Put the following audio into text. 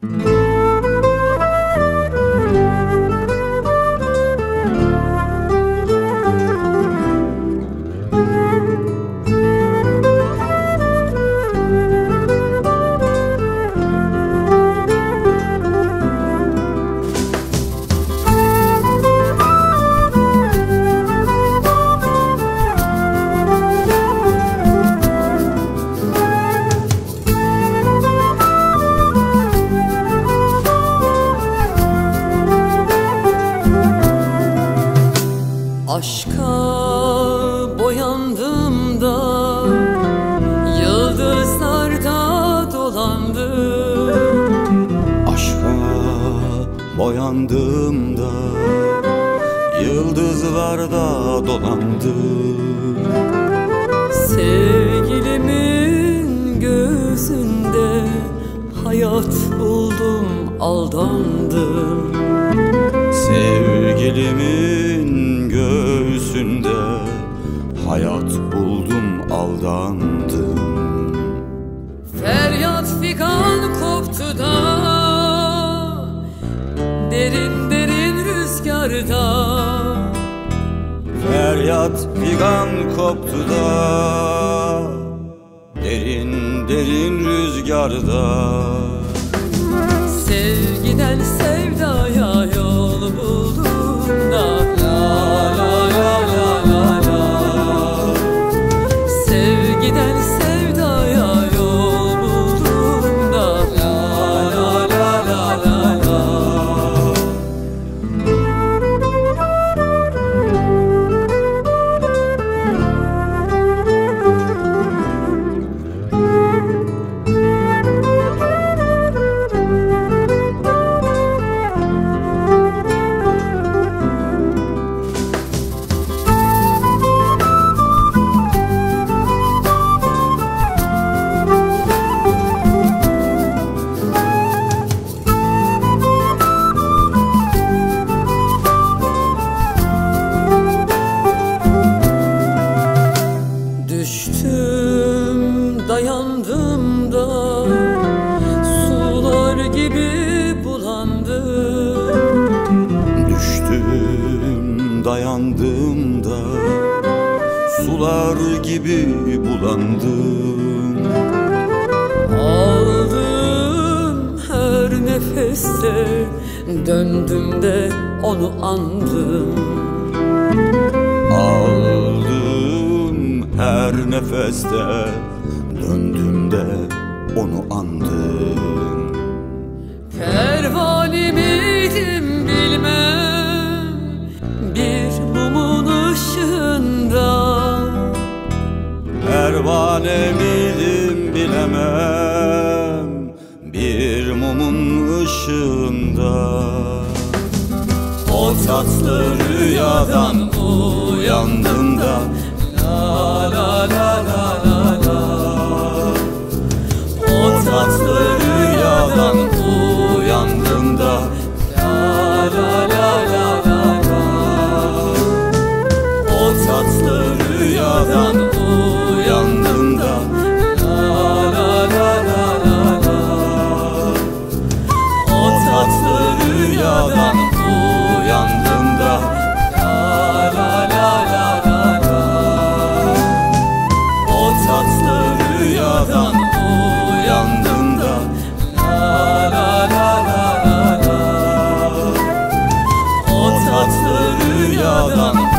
Aşka boyandım da yıldızlarda dolandım. Aşka boyandım da yıldızlarda dolandım. Sevgilimin gözünde hayat buldum, aldandım. Sevgilimin göğsünde hayat buldum, aldandım. Feryat figan koptu da derin derin rüzgarda. Feryat figan koptu da derin derin rüzgarda. Sevgiden sevdaya yol buldum da la la la la la la. Sevgiden sevdaya yol buldum da la la la la la la. Düştüm dayandım da sular gibi bulandım. Düştüm dayandım da sular gibi bulandım. Aldım her nefeste, döndüm de onu andım. Aldım her nefeste, döndüm de onu andım. Pervane miydim bilmem, bir mumun ışığında. Pervane miydim bilemem, bir mumun ışığında. O tatlı rüyadan uyandım da la la la la la la. O tatlı rüyadan uyandım da la la la la la la. O tatlı rüyadan uyandım da la la la la la la. O tatlı rüyadan uyandım da la la la la la la. O tatlı rüyadan uyandım da la la la la la la. O tatlı rüyadan